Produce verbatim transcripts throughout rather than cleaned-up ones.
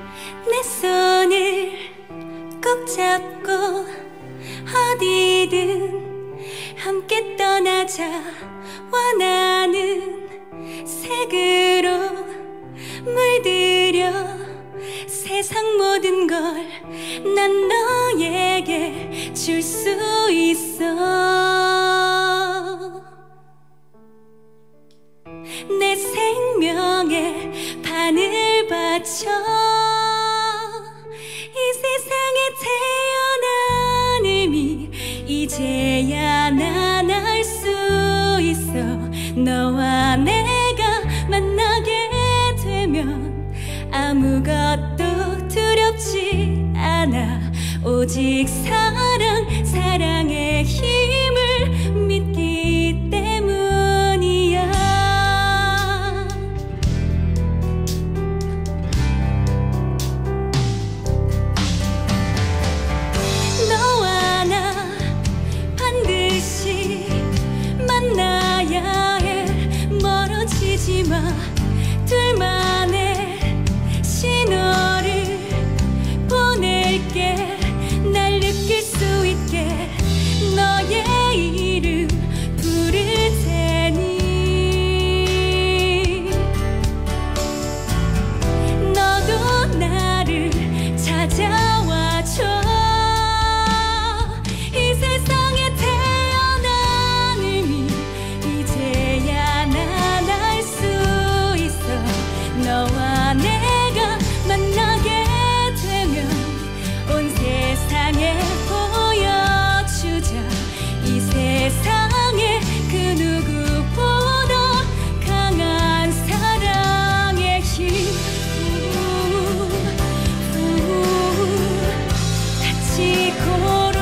내 손을 꼭 잡고 어디든 함께 떠나자. 원하는 색으로 물들여 세상 모든 걸 난 너에게 줄 수 있어. 내 생명에 반을 바쳐 이 세상에 태어난 의미 이제야 난 알 수 있어. 너와 내가 만나게 되면 아무것도 두렵지 않아. 오직 사랑, 사랑의 힘을 믿기 때문이야. 너와 나 반드시 만나야 해. 멀어지지 마. 둘만의 신호를 보낼게. 날 느낄 수 있게 너의 이름 부를 테니. 너도 나를 찾아와줘. 이 세상에 태어난 의미 이제야 난 알 수 있어. 너와 내가 만나게 되면 온 세상에 보여주자. 이 세상에 그 누구보다 강한 사랑의 힘. 우, 우, 같이 걸어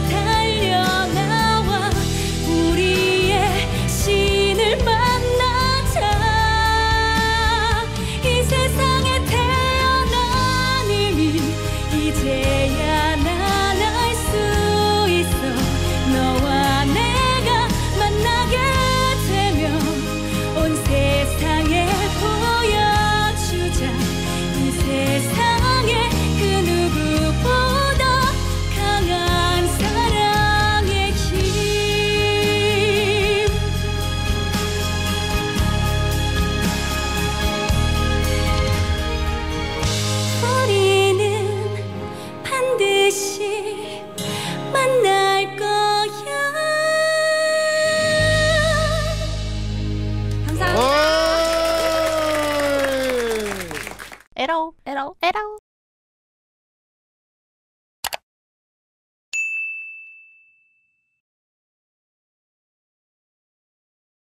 달려나와 우리의 신을 만나자. 이 세상에 태어난 의미 이제야 난 알 수 있어. 너와 내가 만나게 되면 온 세상에 보여주자. 이 세상에 그 누구보다 강한 사랑의 힘. 우리는 반드시 만날 거야. 감사합니다. 에러 에러 에러